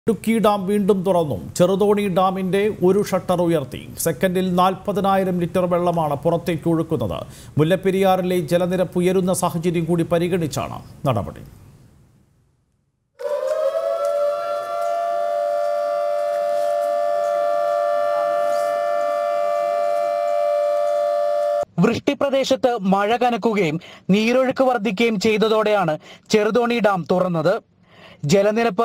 Idukki dam വീണ്ടും തുറന്നു. ചെറുതോണി ഡാമിന്റെ ഒരു ഷട്ടർ ഉയർത്തി. സെക്കൻഡിൽ 40,000 ലിറ്റർ വെള്ളമാണ് പുറത്തേക്ക് ഒഴുക്കുന്നത്. മുല്ലപ്പെരിയാറിലെ ജലനിരപ്പ് ഉയരുന്ന സാഹചര്യം കൂടി പരിഗണിച്ചാണ് നടപടി. വൃഷ്ടിപ്രദേശത്ത് മഴ കനക്കുകയും നീരൊഴുക്ക് വർദ്ധിക്കുകയും ചെയ്തതോടെയാണ് ചെറുതോണി ഡാം തുറന്നത്. ജലനിരപ്പ്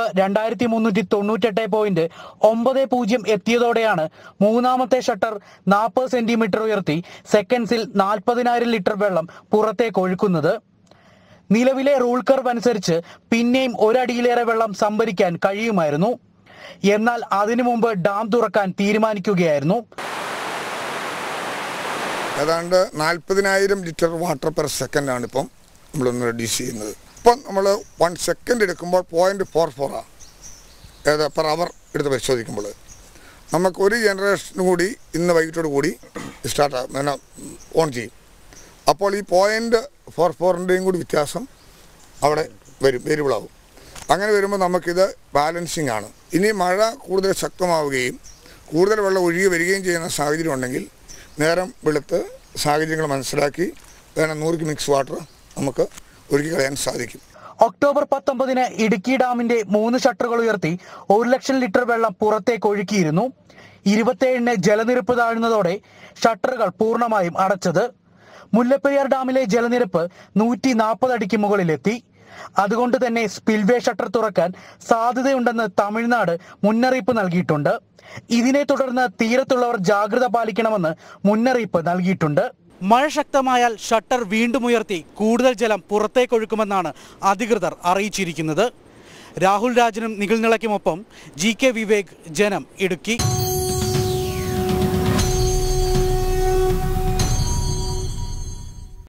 2398.90 എത്തിയതോടെയാണ് മൂന്നാമത്തെ ഷട്ടർ 40 സെന്റിമീറ്റർ ഉയർത്തി സെക്കൻഡ്സിൽ 40,000 ലിറ്റർ വെള്ളം പുറത്തേക്ക് ഒഴുക്കുന്നത്. നിലവിലെ റൂൾ കർവ് അനുസരിച്ച് പിന്നെയും ഒരടിയിലേറെ വെള്ളം സംഭരിക്കാൻ കഴിയുമായിരുന്നു. എന്നാൽ അതിനു മുമ്പ് ഡാം തുറക്കാൻ തീരുമാനിക്കുകയായിരുന്നു. ഏതാണ്ട് 40,000 ലിറ്റർ വാട്ടർ പെർ സെക്കൻഡാണ് ഇപ്പം നമ്മളൊന്ന് റെഡ്യൂസ് ചെയ്യുന്നത്. ഇപ്പം നമ്മൾ 1 സെക്കൻഡ് എടുക്കുമ്പോൾ 0.44 പെർ അവർ എടുത്ത് പരിശോധിക്കുമ്പോൾ നമുക്ക് ഒരു ജനറേഷനും കൂടി ഇന്ന് വൈകിട്ടോട് കൂടി ഓൺ ചെയ്യും. അപ്പോൾ ഈ 0.44ൻ്റെയും കൂടി വ്യത്യാസം അവിടെ വരും, വേരിയബിളാവും. അങ്ങനെ വരുമ്പോൾ നമുക്കിത് ബാലൻസിങ് ആണ്. ഇനി മഴ കൂടുതൽ ശക്തമാവുകയും കൂടുതൽ വെള്ളം ഒഴുകി വരികയും ചെയ്യുന്ന സാഹചര്യം ഉണ്ടെങ്കിൽ നേരം വെളുത്ത് സാഹചര്യങ്ങൾ മനസ്സിലാക്കി വേണം 100 മിക്സ് വാട്ടർ നമുക്ക് ഒഴുകി കളയാൻ സാധിക്കും. ഒക്ടോബർ 19 ഇടുക്കി ഡാമിന്റെ 3 ഷട്ടറുകൾ ഉയർത്തി 1 ലക്ഷം ലിറ്റർ വെള്ളം പുറത്തേക്ക് ഒഴുക്കിയിരുന്നു. 27 ജലനിരപ്പ് താഴ്ന്നതോടെ ഷട്ടറുകൾ പൂർണ്ണമായും അടച്ചത്. മുല്ലപ്പെരിയാർ ഡാമിലെ ജലനിരപ്പ് 140 അടിക്ക് മുകളിലെത്തി. അതുകൊണ്ട് തന്നെ സ്പിൽവേ ഷട്ടർ തുറക്കാൻ സാധ്യതയുണ്ടെന്ന് തമിഴ്നാട് മുന്നറിയിപ്പ് നൽകിയിട്ടുണ്ട്. ഇതിനെ തുടർന്ന് തീരത്തുള്ളവർ ജാഗ്രത പാലിക്കണമെന്ന് മുന്നറിയിപ്പ് നൽകിയിട്ടുണ്ട്. മഴ ശക്തമായാൽ ഷട്ടർ വീണ്ടും ഉയർത്തി കൂടുതൽ ജലം പുറത്തേക്കൊഴുക്കുമെന്നാണ് അധികൃതർ അറിയിച്ചിരിക്കുന്നത്. രാഹുൽ രാജനും നിഖിൽ നിളയ്ക്കുമൊപ്പം GK വിവേക്, ജനം, ഇടുക്കി.